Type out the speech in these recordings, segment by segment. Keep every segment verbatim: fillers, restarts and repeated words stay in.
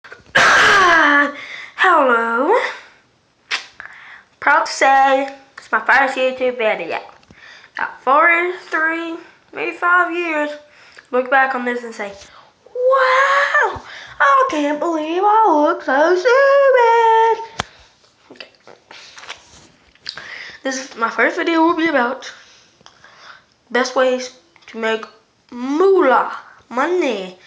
Hello. Proud to say it's my first YouTube video. Got four, three, maybe five years. Look back on this and say, wow, I can't believe I look so stupid. Okay. This is my first video will be about best ways to make moolah, money,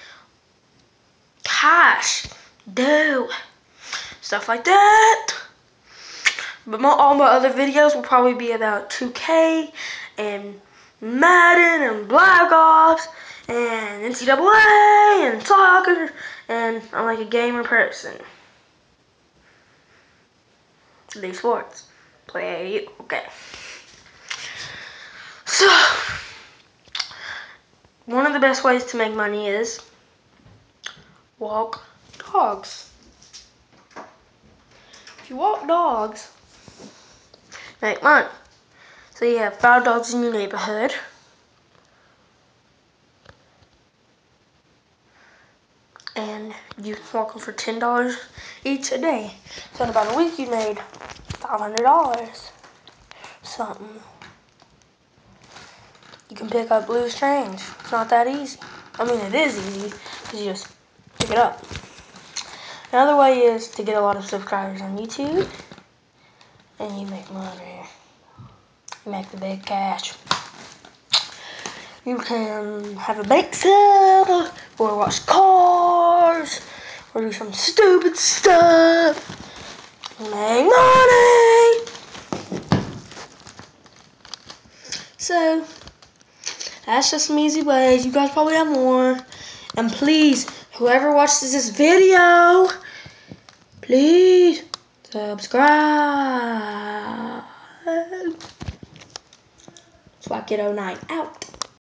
cash, dough, stuff like that. But my, all my other videos will probably be about two K and Madden and Black Ops and N C double A and soccer, and I'm like a gamer person. Do sports. Play, okay. So, one of the best ways to make money is walk dogs. If you walk dogs, make money. So you have five dogs in your neighborhood. And you walk them for ten dollars each a day. So in about a week you made five hundred dollars. Something. You can pick up loose change. It's not that easy. I mean, it is easy, because you just pick it up. Another way is to get a lot of subscribers on YouTube. And you make money. You make the big cash. You can have a bake sale, or wash cars, or do some stupid stuff. Make money! So, that's just some easy ways. You guys probably have more. And please, whoever watches this video, please subscribe. Swag Kid oh nine out.